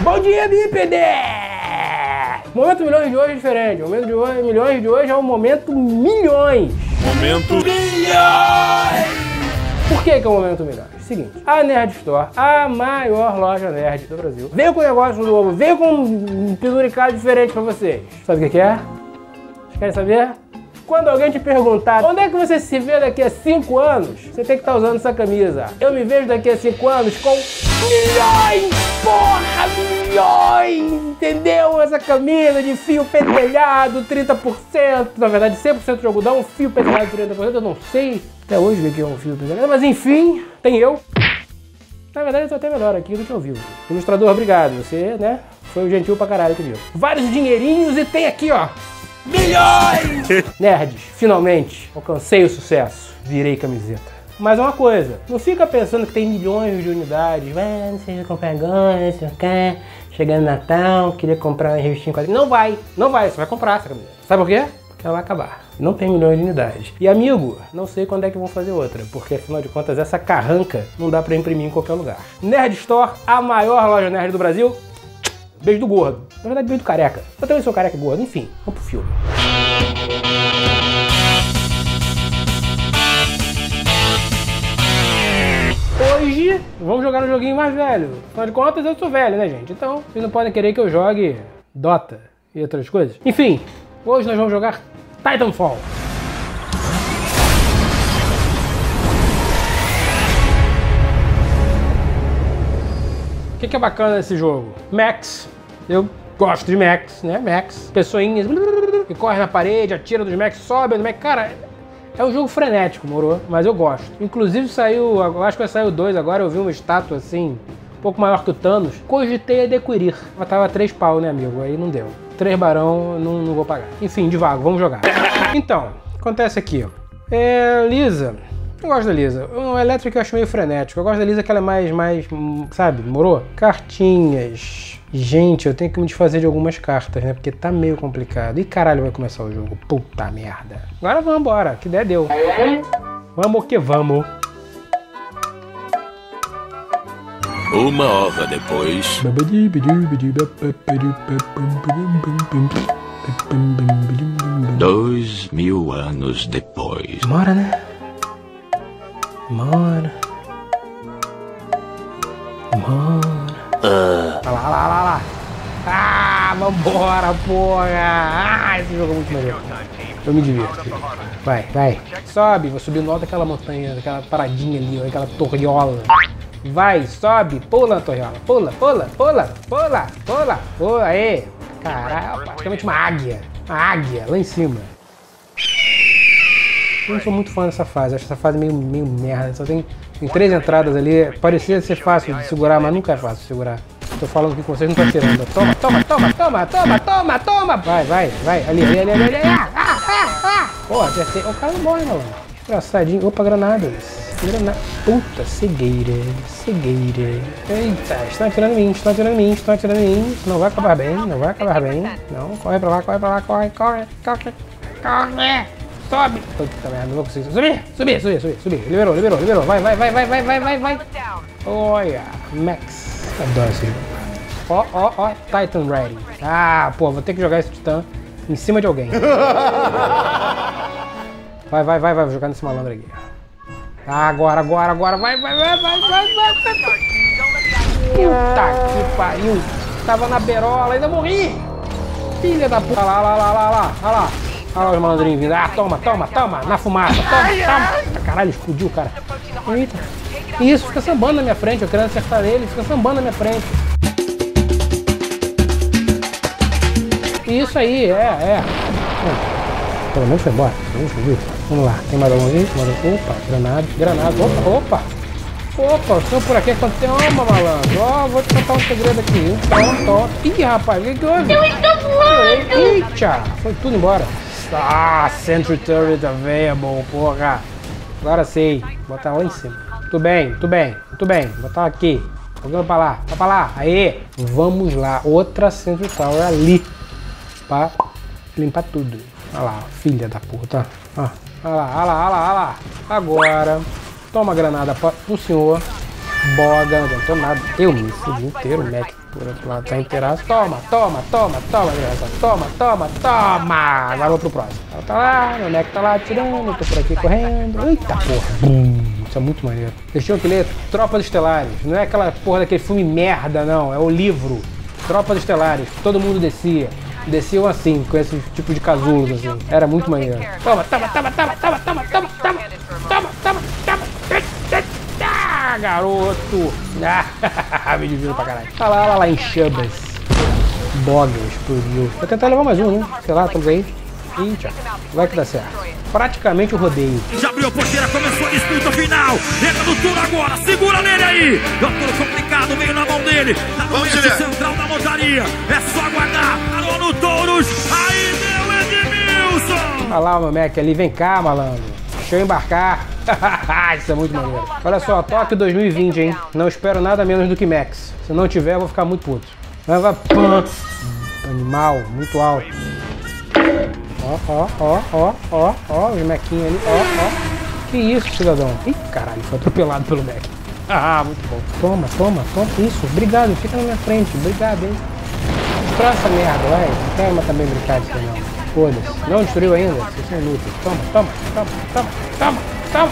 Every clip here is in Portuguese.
Bom dia, bípede! Momento milhões de hoje é diferente. O momento de hoje, milhões de hoje é o momento milhões. Momento milhões! Por que é o momento milhões? Seguinte, a Nerd Store, a maior loja nerd do Brasil, veio com um negócio novo, veio com um penduricado diferente pra vocês. Sabe o que é? Vocês querem saber? Quando alguém te perguntar onde é que você se vê daqui a 5 anos, você tem que estar usando essa camisa. Eu me vejo daqui a 5 anos com milhões, porra, milhões, entendeu? Essa camisa de fio pentelhado, 30%, na verdade 100% de algodão, fio pentelhado 30%, eu não sei até hoje o que é um fio pentelhado, mas enfim, tem eu. Na verdade eu tô até melhor aqui do que eu vivo. Ilustrador, obrigado, você, né, foi gentil pra caralho comigo. Vários dinheirinhos e tem aqui, ó, milhões! Nerds, finalmente alcancei o sucesso, virei camiseta. Mas uma coisa, não fica pensando que tem milhões de unidades, não sei se comprar agora, não sei o que, chegando Natal, queria comprar uma revistinha em quadrinhos. Não vai, você vai comprar essa camiseta. Sabe por quê? Porque ela vai acabar. Não tem milhões de unidades. E amigo, não sei quando é que vão fazer outra, porque afinal de contas essa carranca não dá pra imprimir em qualquer lugar. Nerd Store, a maior loja nerd do Brasil. Beijo do gordo. Na verdade, beijo do careca. Eu também sou careca e gordo. Enfim, vamos pro filme. Hoje, vamos jogar um joguinho mais velho. Afinal de contas, eu sou velho, né, gente? Então, vocês não podem querer que eu jogue Dota e outras coisas. Enfim, hoje nós vamos jogar Titanfall. O que é bacana nesse jogo? Mechs. Eu gosto de mechs, né? Mechs. Pessoinhas que correm na parede, atira dos mechs, sobe no mech. Cara, é um jogo frenético, moro? Mas eu gosto. Inclusive saiu, acho que vai sair o 2 agora, eu vi uma estátua assim, um pouco maior que o Thanos. Cogitei adquirir. Mas tava 3 pau, né, amigo? Aí não deu. 3 barão, não vou pagar. Enfim, devagar, vamos jogar. Então, acontece aqui, ó. Lisa. Eu gosto da Lisa. O Electric eu acho meio frenético. Eu gosto da Lisa que ela é mais, sabe, morou? Cartinhas. Gente, eu tenho que me desfazer de algumas cartas, né? Porque tá meio complicado. Ih, caralho, vai começar o jogo. Puta merda. Agora vamos embora. Que ideia deu. Vamos que vamos. 1 hora depois. 2000 anos depois. Bora, né? Bora. Lá. Ah, vambora, porra. Esse jogo é muito maneiro. Eu me divirto. Vai. Sobe, vou subir no alto daquela montanha, daquela paradinha ali, ó, aquela torriola. Vai, sobe, pula na torriola. Pula, aê. Caralho, praticamente uma águia. Uma águia, lá em cima. Eu não sou muito fã dessa fase, acho essa fase meio merda. Só tem 3 entradas ali, parecia ser fácil de segurar, mas nunca é fácil de segurar. Tô falando aqui com vocês, não tô atirando. Toma! Vai, ali. Pô, acertei. O cara não morre, não. Engraçadinho. Opa, granadas. Puta, cegueira. Eita, estão atirando em mim. Não vai acabar bem. Não, corre pra lá, corre. Sobe! Puta merda, não vou conseguir. Subir. Liberou. Vai. Olha, Max. Adoro esse jogo. Ó, Titan Ready. Ah, pô, vou ter que jogar esse titã em cima de alguém. Vai, vou jogar nesse malandro aqui. Agora, vai. Puta que pariu. Tava na berola, ainda morri. Filha da puta. Olha lá os malandrinhos vindo. Ah, toma. Na fumaça. Toma. Caralho, explodiu, cara. Eita. Isso, fica sambando na minha frente. Eu querendo acertar ele, fica sambando na minha frente. Isso aí, Pelo menos foi embora. Vamos lá. Tem mais algum aqui? Opa, granada. Opa, o senhor por aqui quanto tem? Toma, malandro. Ó, vou te contar um segredo aqui. Toma. Ih, rapaz, o que houve? Eu estou voando. Eita, foi tudo embora. Ah, Sentry Turret available, porra. Agora sei. Botar lá em cima. Muito bem. Botar aqui. Vai pra lá. Aê. Vamos lá. Outra Sentry Tower ali. Pra limpar tudo. Olha lá, filha da puta. Olha lá. Agora, toma a granada pro senhor. Boga, não adiantou nada. Eu me fudi inteiro, Mac. Por outro lado tá inteiraço. Toma, toma, toma, toma, desgraçado. Toma, toma, toma. Agora vou pro próximo. Ela tá lá, meu Mac tá lá atirando, eu tô por aqui correndo. Eita porra. Isso é muito maneiro. Vocês tinham que ler Tropas Estelares. Não é aquela porra daquele filme merda, não. É o livro. Tropas Estelares. Todo mundo descia. Desciam assim, com esse tipo de casulos, assim. Era muito maneiro. Toma, toma, toma, toma, toma, toma, toma, toma, toma, toma, toma. Ah, garoto. Ah, me divido pra caralho. Olha lá, em chamas. Boga, explodiu. Vou tentar levar mais um, né? Sei lá, estamos aí. Ih, tchau. Vai que dá certo. Praticamente o rodeio. Já abriu a porteira, começou a disputa final. Entra no turno agora, segura nele aí. Doutor complicado, veio na mão dele. Tá no eixo central da montaria. É só aguardar. Parou no touros. Aí deu Edmilson. Olha lá o meu Mac ali, vem cá, malandro. Deixa eu embarcar. Isso é muito maneiro. Olha só, Tóquio 2020, hein? Não espero nada menos do que Max. Se não tiver, eu vou ficar muito puto. Vai, pã. Animal, muito alto. Ó, os mequinhos ali, ó. Que isso, cidadão? Ih, caralho, foi atropelado pelo Mac. Ah, muito bom. Toma. Isso, obrigado, fica na minha frente. Obrigado, hein? Destrói essa merda, vai. Não quero também brincar disso, não. Foda-se. Não destruiu ainda? Vocês são inúteis. Toma.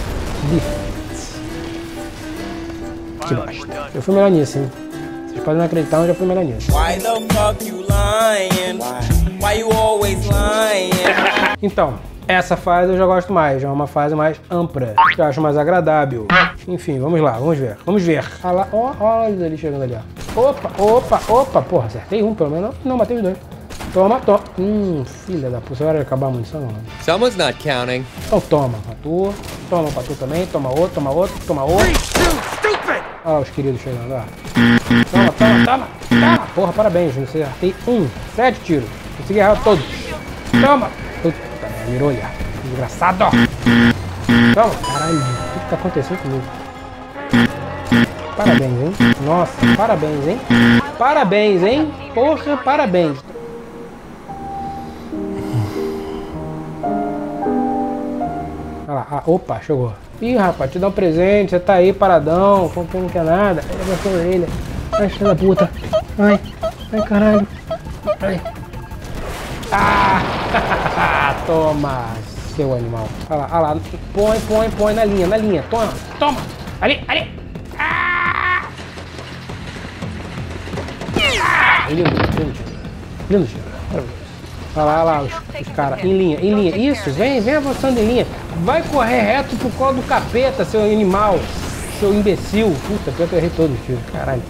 Que bosta. Eu fui melhor nisso, hein? Vocês podem não acreditar, mas eu já fui melhor nisso. Why the fuck you lying? Why you always lying? Então, essa fase eu já gosto mais. Já é uma fase mais ampla. Que eu acho mais agradável. Enfim, vamos lá, vamos ver. Olha lá, olha eles ali chegando ali, ó. Opa. Porra, acertei um pelo menos. Não, matei os dois. Toma. Filha da puta, você vai acabar a munição, não. Someone's not counting. Então toma pra tu também, toma outro. Olha lá os queridos chegando, ó. Toma. Porra, parabéns, não sei. Acertei 7 tiros. Consegui errar todos. Toma. Puta, mirou ali, desgraçado. Toma. Caralho, o que tá acontecendo comigo? Parabéns, hein? Nossa, parabéns, hein? Porra, parabéns. Olha lá, opa, chegou. Ih, rapaz, te dá um presente, você tá aí paradão, como quem não quer nada. Aí abraçou ele. Ai, filho da puta. Ai, caralho. Ai. Ah! Toma, seu animal. Olha lá. Põe na linha. Toma. Ali. Ah! Lindo. Olha lá os caras em linha. Isso, vem avançando em linha. Vai correr reto pro colo do capeta, seu animal. Seu imbecil. Puta, pior que eu errei todos os tiros. Caralho.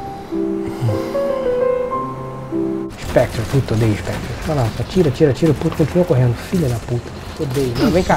Spectre, puta, odeio Spectre. Olha lá, só tira. Puta, continua correndo. Filha da puta. Odeio. Não, vem cá.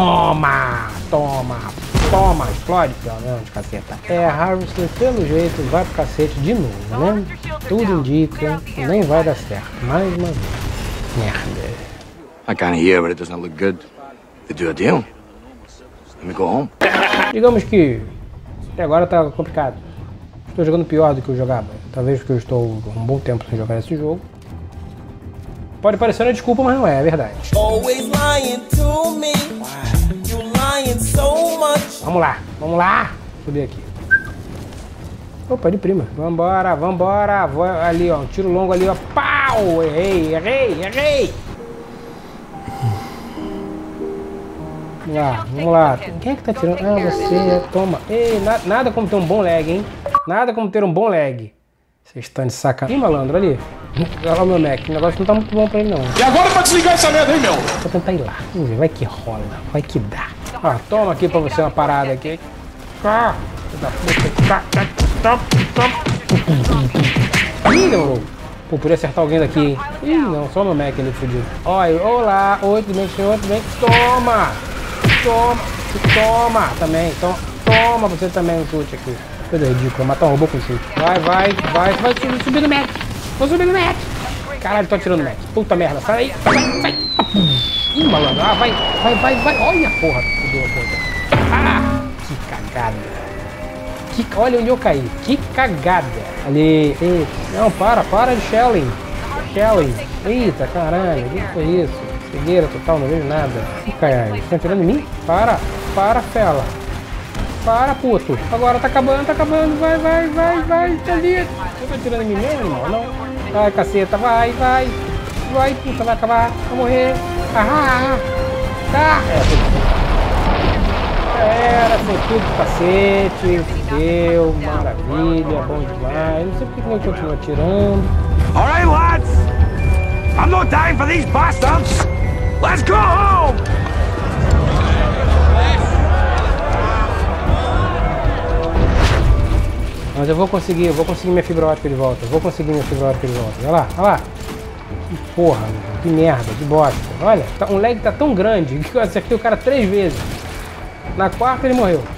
Toma. Explode, pelo menos, de caceta. Harvester, pelo jeito, vai pro cacete de novo, né? Tudo indica que nem vai dar certo. Mais uma vez. Merda. I can't hear, but it doesn't look good. They do a deal. Let me go home. Digamos que até agora tá complicado. Estou jogando pior do que eu jogava. Talvez porque eu estou um bom tempo sem jogar esse jogo. Pode parecer uma desculpa, mas não é verdade. Always lying to me. You lying so much. Vamos lá. Subir aqui. Opa, de prima. Vambora. Vou ali, ó. Um tiro longo ali, ó. Pau! Errei. Vamos lá. Quem é que tá tirando? Ah, você. Toma. Ei, nada como ter um bom lag, hein? Nada como ter um bom lag. Vocês estão de sacanagem. Ih, malandro, ali. Olha lá o meu Mac. O negócio não tá muito bom pra ele, não. E agora pra desligar essa merda, hein, meu? Vou tentar ir lá. Vamos ver. Vai que rola. Vai que dá. Ah, toma aqui pra você uma parada aqui. Ah, Ih, demorou. Pô, podia acertar alguém daqui, hein? Ih, não. Só o meu Mac ali fudido. Olá. Oi, tudo bem, senhor? Tudo bem? Toma também. Toma você também um chute aqui. Coisa ridícula, matar um robô com chute. Vai subir no Mac. Vou subir no Mac. Caralho, tô atirando no Mac. Puta merda, sai aí. Sai. Ih, malandro. Ah, vai. Olha, porra. Fudeu a porta. Ah, que cagada. Olha onde eu caí. Que cagada. Ali. Eita. Não, para de shelling. Eita, caralho. O que foi isso? Cegueira total, não vejo nada. Que caralho. Estão atirando em mim? Para, fela. Para, puto. Agora tá acabando. Vai. Tá ali. Você tá atirando em mim mesmo, irmão? Não. Vai, caceta. Vai, puta. Vai acabar. Vai morrer. Tá. Era, foi tudo cacete. Deu, maravilha, bom demais. Não sei porque não continua atirando. Alright, lads! I'm not dying for these bastards! Let's go home! Mas eu vou conseguir minha fibra ótica de volta. Olha lá. Que porra, que merda, que bosta. Olha, um lag tá tão grande que eu acertei o cara 3 vezes. Na quarta ele morreu.